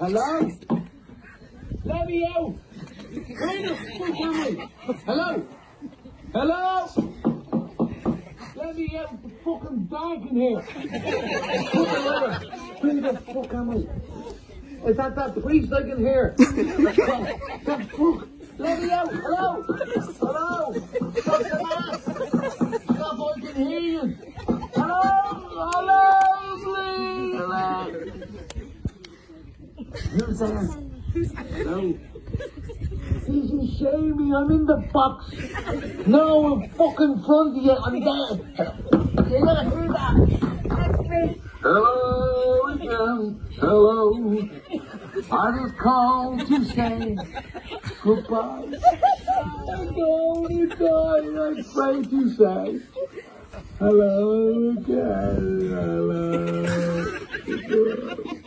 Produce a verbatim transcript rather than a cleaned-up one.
Hello? Let me out! Where the fuck am I? Hello? Hello? Let me out! It's fucking dark in here! Where the fuck am I? Is that that priest I can hear? The fuck? Let me out! Hello? Hello? Stop the man! Stop, I can hear you! Hello? Hello? Please! Hello? Who's there? Hello? Easy, shame me, I'm in the box. No, I'm fucking front of you, I'm there. You're gonna hear that. That's me. Hello again, hello. I just called to say goodbye. I'm going to die, I'm afraid to say hello again, hello.